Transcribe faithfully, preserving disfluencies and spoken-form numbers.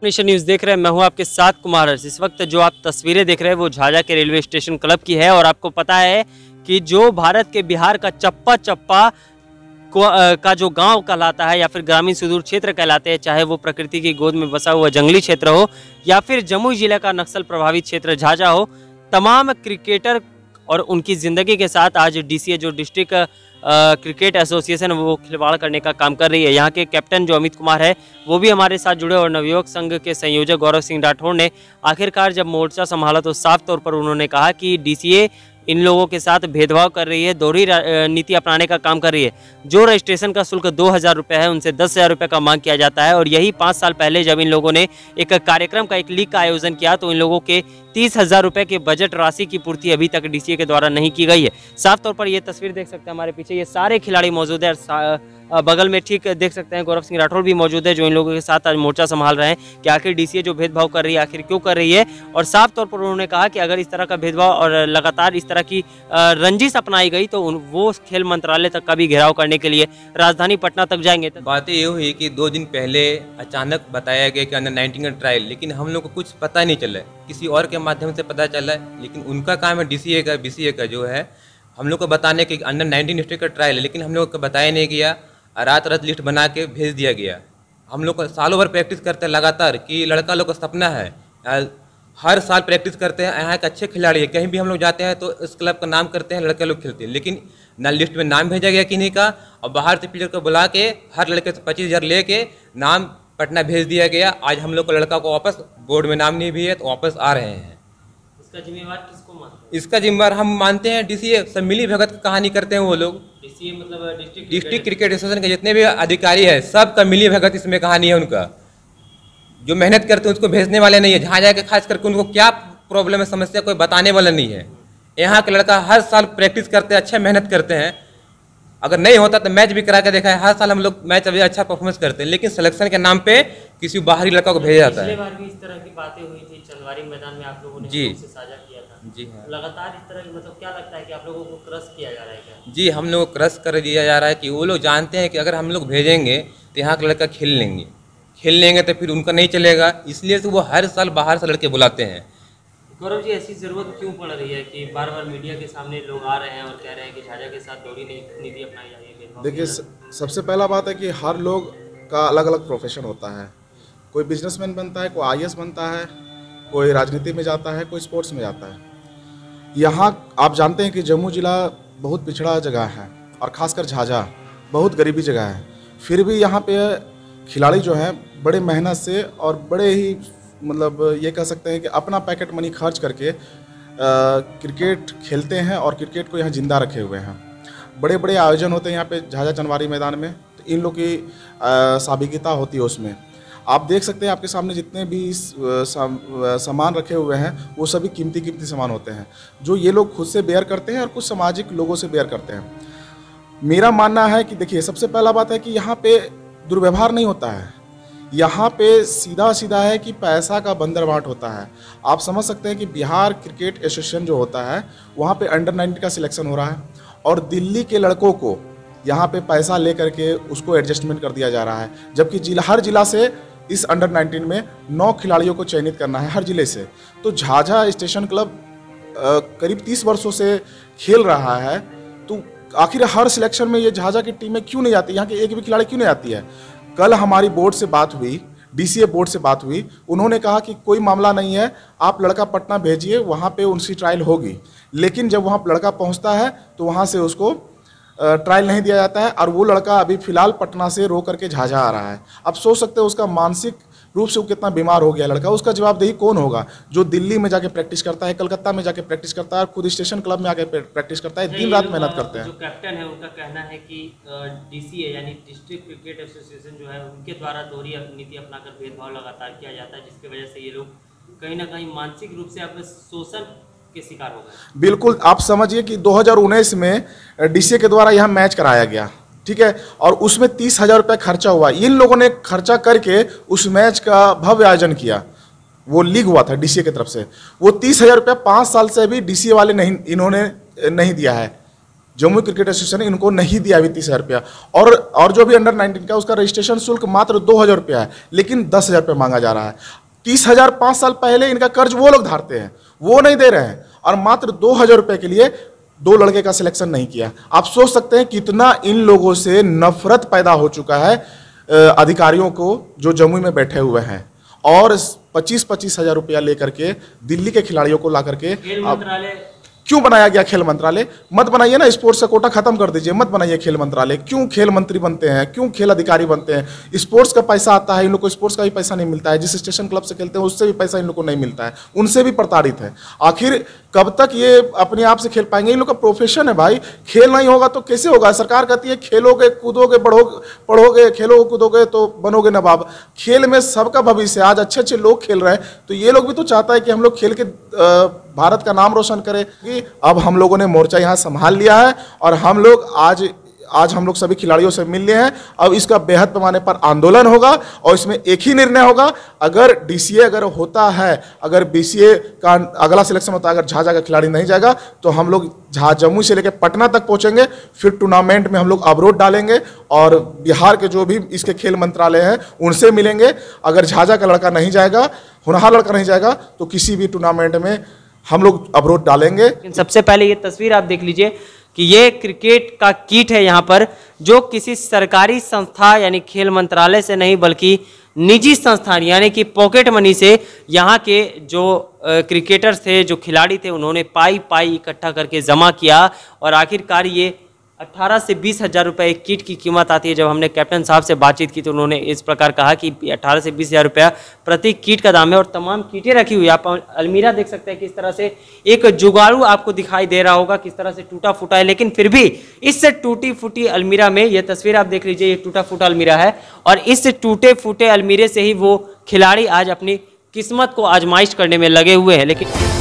Nation news देख रहे हैं। मैं हूं आपके साथ कुमार हर्ष। इस वक्त जो आप तस्वीरें देख रहे हैं वो झाझा के रेलवे स्टेशन क्लब की है और आपको पता है कि जो भारत के बिहार का चप्पा चप्पा का जो गांव कहलाता है या फिर ग्रामीण सुदूर क्षेत्र कहलाते हैं, चाहे वो प्रकृति की गोद में बसा हुआ जंगली क्षेत्र हो या फिर जमुई जिले का नक्सल प्रभावित क्षेत्र झाझा हो, तमाम क्रिकेटर और उनकी ज़िंदगी के साथ आज डीसीए जो डिस्ट्रिक्ट क्रिकेट एसोसिएशन वो खिलवाड़ करने का काम कर रही है। यहाँ के कैप्टन जो अमित कुमार है वो भी हमारे साथ जुड़े और नवयुवक संघ के संयोजक गौरव सिंह राठौड़ ने आखिरकार जब मोर्चा संभाला तो साफ तौर पर उन्होंने कहा कि डीसीए इन लोगों के साथ भेदभाव कर रही है, दोहरी नीति अपनाने का काम कर रही है। जो रजिस्ट्रेशन का शुल्क दो हज़ार रुपये है उनसे दस हज़ार रुपये का मांग किया जाता है और यही पाँच साल पहले जब इन लोगों ने एक कार्यक्रम का एक लीग का आयोजन किया तो इन लोगों के तीस हज़ार रुपये के बजट राशि की पूर्ति अभी तक डीसीए के द्वारा नहीं की गई है। साफ तौर पर ये तस्वीर देख सकते हैं हमारे पीछे, ये सारे खिलाड़ी मौजूद है। बगल में ठीक देख सकते हैं गौरव सिंह राठौड़ भी मौजूद है जो इन लोगों के साथ आज मोर्चा संभाल रहे हैं कि आखिर डीसीए जो भेदभाव कर रही है आखिर क्यों कर रही है। और साफ तौर पर उन्होंने कहा कि अगर इस तरह का भेदभाव और लगातार इस तरह की रंजिश अपनाई गई तो वो खेल मंत्रालय तक का भी घेराव करने के लिए राजधानी पटना तक जाएंगे। बातें ये हुई कि दो दिन पहले अचानक बताया गया कि अंडर नाइनटीन का ट्रायल, लेकिन हम लोग को कुछ पता नहीं चला, किसी और के माध्यम से पता चला। लेकिन उनका काम है डीसीए का बीसीए का जो है हम लोग को बताने के अंडर नाइनटीन डिस्ट्रिक्ट का ट्रायल है, लेकिन हम लोग को बताया नहीं गया। रात रात लिस्ट बना के भेज दिया गया। हम लोग को सालों भर प्रैक्टिस करते हैं लगातार कि लड़का लोग का सपना है, हर साल प्रैक्टिस करते हैं। यहाँ एक अच्छे खिलाड़ी है, कहीं भी हम लोग जाते हैं तो इस क्लब का नाम करते हैं, लड़के लोग खेलते हैं, लेकिन ना लिस्ट में नाम भेजा गया किन्हीं का और बाहर से प्लेयर को बुला के हर लड़के से पच्चीस हज़ार ले के नाम पटना भेज दिया गया। आज हम लोग को लड़का को वापस बोर्ड में नाम नहीं भी है तो वापस आ रहे हैं। इसका जिम्मेवार किसको मानते हैं? इसका जिम्मेवार हम मानते हैं डीसीए। सब मिली भगत की कहानी करते हैं वो लोग। डीसीए मतलब डिस्ट्रिक्ट डिस्ट्रिक्ट क्रिकेट एसोसिएशन के जितने भी अधिकारी है सब का मिली भगत इसमें कहानी है। उनका जो मेहनत करते हैं उसको भेजने वाले नहीं है। जहाँ जाके खास करके उनको क्या प्रॉब्लम है, समस्या कोई बताने वाला नहीं है। यहाँ के लड़का हर साल प्रैक्टिस करते हैं, अच्छा मेहनत करते हैं। अगर नहीं होता तो मैच भी करा के देखा है, हर साल हम लोग मैच अभी अच्छा परफॉर्मेंस करते हैं, लेकिन सिलेक्शन के नाम पे किसी बाहरी लड़का को भेजा जाता है। पिछले बार भी इस तरह की बातें हुई थी, चंदवारी मैदान में आप लोगों ने जी साझा किया था। जी हाँ, लगातार इस तरह की मतलब क्या लगता है कि आप लोगों को क्रश किया जा रहा है क्या? जी हम लोग को क्रश कर दिया जा रहा है कि वो लोग जानते हैं कि अगर हम लोग भेजेंगे तो यहाँ का लड़का खेल लेंगे खेल लेंगे तो फिर उनका नहीं चलेगा, इसलिए तो वो हर साल बाहर से लड़के बुलाते हैं। गौरव जी, ऐसी ज़रूरत क्यों पड़ रही है कि बार बार मीडिया के सामने लोग आ रहे हैं और कह रहे हैं कि झाझा के साथ दोहरी नीति अपनाई जा रही है? देखिए, सबसे पहला बात है कि हर लोग का अलग अलग प्रोफेशन होता है। कोई बिजनेसमैन बनता है, कोई आईएएस बनता है, कोई राजनीति में जाता है, कोई स्पोर्ट्स में जाता है। यहाँ आप जानते हैं कि जम्मू जिला बहुत पिछड़ा जगह है और ख़ासकर झाझा बहुत गरीबी जगह है। फिर भी यहाँ पे खिलाड़ी जो हैं बड़े मेहनत से और बड़े ही मतलब ये कह सकते हैं कि अपना पैकेट मनी खर्च करके आ, क्रिकेट खेलते हैं और क्रिकेट को यहाँ जिंदा रखे हुए हैं। बड़े बड़े आयोजन होते हैं यहाँ पे झाझा चंदवारी मैदान में, तो इन लोग की साबिकिता होती है उसमें। आप देख सकते हैं आपके सामने जितने भी सामान रखे हुए हैं वो सभी कीमती कीमती सामान होते हैं जो ये लोग खुद से बेयर करते हैं और कुछ सामाजिक लोगों से बेयर करते हैं। मेरा मानना है कि देखिए, सबसे पहला बात है कि यहाँ पे दुर्व्यवहार नहीं होता है। यहाँ पे सीधा सीधा है कि पैसा का बंदरबाट होता है। आप समझ सकते हैं कि बिहार क्रिकेट एसोसिएशन जो होता है वहाँ पे अंडर नाइनटीन का सिलेक्शन हो रहा है और दिल्ली के लड़कों को यहाँ पे पैसा ले करके उसको एडजस्टमेंट कर दिया जा रहा है, जबकि जिला हर जिला से इस अंडर नाइनटीन में नौ खिलाड़ियों को चयनित करना है हर जिले से। तो झाझा स्टेशन क्लब करीब तीस वर्षों से खेल रहा है, तो आखिर हर सिलेक्शन में ये झाझा की टीमें क्यों नहीं आती, यहाँ के एक भी खिलाड़ी क्यों नहीं आती है? कल हमारी बोर्ड से बात हुई, डीसीए बोर्ड से बात हुई, उन्होंने कहा कि कोई मामला नहीं है, आप लड़का पटना भेजिए, वहाँ पे उनकी ट्रायल होगी। लेकिन जब वहाँ लड़का पहुँचता है तो वहाँ से उसको ट्रायल नहीं दिया जाता है और वो लड़का अभी फ़िलहाल पटना से रो करके झाझा आ रहा है। अब सोच सकते हो उसका मानसिक रूप से वो कितना बीमार हो गया लड़का। उसका जवाबदेही कौन होगा? जो दिल्ली में जाके प्रैक्टिस करता है, कलकत्ता में जाके प्रैक्टिस करता है और खुद स्टेशन क्लब में आके प्रैक्टिस करता है, दिन रात मेहनत करते हैं। जो कैप्टन है उनका कहना है कि डीसीए यानी डिस्ट्रिक्ट क्रिकेट एसोसिएशन जो है उनके द्वारा दोहरी नीति अपनाकर भेदभाव लगातार किया जाता है, जिसकी वजह से ये लोग कहीं ना कहीं मानसिक रूप से अपने शोषण के शिकार हो गए। बिल्कुल, आप समझिए कि दो हज़ार उन्नीस में डीसीए के द्वारा यहाँ मैच कराया गया, ठीक है, और उसमें तीस हजार रुपये खर्चा हुआ। इन लोगों ने खर्चा करके उस मैच का भव्य आयोजन किया, वो लीग हुआ था डीसीए की तरफ से। वो तीस हजार रुपये पाँच साल से भी डीसीए वाले नहीं इन्होंने नहीं दिया है। जम्मू क्रिकेट एसोसिएशन ने इनको नहीं दिया अभी तीस हज़ार रुपया। और और जो भी अंडर नाइनटीन का उसका रजिस्ट्रेशन शुल्क मात्र दो हज़ार रुपया है, लेकिन दस हज़ार रुपया मांगा जा रहा है। तीस हज़ार पाँच साल पहले इनका कर्ज वो लोग धारते हैं, वो नहीं दे रहे हैं, और मात्र दो हज़ार रुपये के लिए दो लड़के का सिलेक्शन नहीं किया। आप सोच सकते हैं कितना इन लोगों से नफरत पैदा हो चुका है अधिकारियों को जो जम्मू में बैठे हुए हैं, और पच्चीस पच्चीस हज़ार रुपया लेकर के दिल्ली के खिलाड़ियों को ला करके क्यों बनाया गया खेल मंत्रालय? मत बनाइए ना, स्पोर्ट्स का कोटा खत्म कर दीजिए, मत बनाइए खेल मंत्रालय। क्यों खेल मंत्री बनते हैं, क्यों खेल अधिकारी बनते हैं? स्पोर्ट्स का पैसा आता है, इन लोग को स्पोर्ट्स का भी पैसा नहीं मिलता है, जिस स्टेशन क्लब से खेलते हैं उससे भी पैसा इन लोग को नहीं मिलता है, उनसे भी प्रताड़ित है। आखिर कब तक ये अपने आप से खेल पाएंगे? इन लोग का प्रोफेशन है भाई, खेल नहीं होगा तो कैसे होगा? सरकार कहती है खेलोगे कूदोगे बढ़ोगे पढ़ोगे खेलोगे कूदोगे तो बनोगे नवाब। खेल में सबका भविष्य है, आज अच्छे अच्छे लोग खेल रहे हैं, तो ये लोग भी तो चाहता है कि हम लोग खेल के भारत का नाम रोशन करें। कि अब हम लोगों ने मोर्चा यहाँ संभाल लिया है, और हम लोग आज आज हम लोग सभी खिलाड़ियों से मिल लिए हैं। अब इसका बेहद पैमाने पर आंदोलन होगा, और इसमें एक ही निर्णय होगा, अगर डीसीए अगर होता है, अगर बीसीए का अगला सिलेक्शन होता है, अगर झाझा का खिलाड़ी नहीं जाएगा तो हम लोग झा जम्मू से लेकर पटना तक पहुंचेंगे, फिर टूर्नामेंट में हम लोग अवरोध डालेंगे, और बिहार के जो भी इसके खेल मंत्रालय हैं उनसे मिलेंगे। अगर झाझा का लड़का नहीं जाएगा, होनहार लड़का नहीं जाएगा, तो किसी भी टूर्नामेंट में हम लोग अवरोध डालेंगे। सबसे पहले ये तस्वीर आप देख लीजिए कि ये क्रिकेट का किट है यहाँ पर, जो किसी सरकारी संस्था यानी खेल मंत्रालय से नहीं बल्कि निजी संस्थान यानी कि पॉकेट मनी से यहाँ के जो क्रिकेटर्स थे, जो खिलाड़ी थे, उन्होंने पाई पाई इकट्ठा करके जमा किया, और आखिरकार ये अठारह से बीस हज़ार रुपये एक किट की कीमत आती है। जब हमने कैप्टन साहब से बातचीत की तो उन्होंने इस प्रकार कहा कि अठारह से बीस हज़ार रुपया प्रति किट का दाम है, और तमाम किटें रखी हुई है। आप अलमीरा देख सकते हैं किस तरह से एक जुगाड़ू आपको दिखाई दे रहा होगा, किस तरह से टूटा फूटा है, लेकिन फिर भी इससे टूटी फूटी अलमीरा में, ये तस्वीर आप देख लीजिए, ये टूटा फूटा अलमीरा है, और इस टूटे फूटे अलमीरे से ही वो खिलाड़ी आज अपनी किस्मत को आजमाइश करने में लगे हुए हैं। लेकिन